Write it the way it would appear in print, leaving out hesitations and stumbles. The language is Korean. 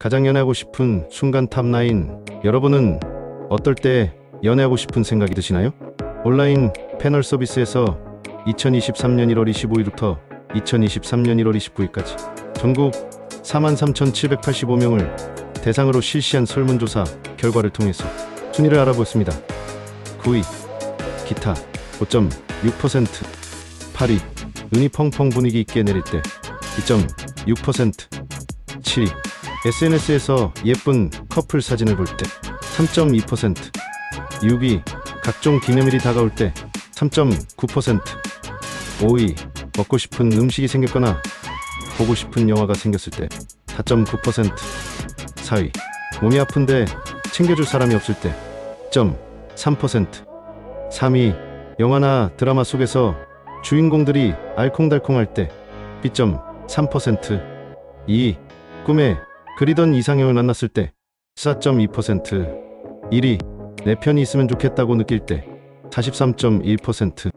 가장 연애하고 싶은 순간 탑9. 여러분은 어떨 때 연애하고 싶은 생각이 드시나요? 온라인 패널 서비스에서 2023년 1월 25일부터 2023년 1월 29일까지 전국 43,785명을 대상으로 실시한 설문조사 결과를 통해서 순위를 알아보았습니다. 9위 기타 5.6%, 8위 눈이 펑펑 분위기 있게 내릴 때 2.6%, 7위 SNS에서 예쁜 커플 사진을 볼 때 3.2%, 6위 각종 기념일이 다가올 때 3.9%, 5위 먹고 싶은 음식이 생겼거나 보고 싶은 영화가 생겼을 때 4.9%, 4위 몸이 아픈데 챙겨줄 사람이 없을 때 2.3%, 3위 영화나 드라마 속에서 주인공들이 알콩달콩할 때 2.3%, 2위 꿈에 그리던 이상형을 만났을 때 4.2%, 1위 내 편이 있으면 좋겠다고 느낄 때 43.1%,